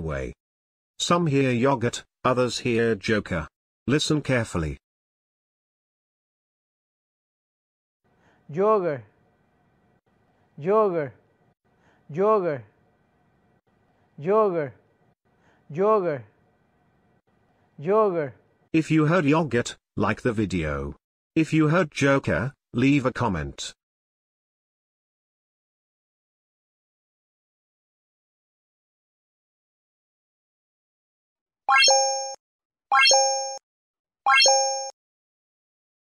way. Some hear Yoget, others hear Joker. Listen carefully. Joker, Joker, Joker, Joker, Joker, Joker. If you heard Yoget, like the video. If you heard Joker, leave a comment.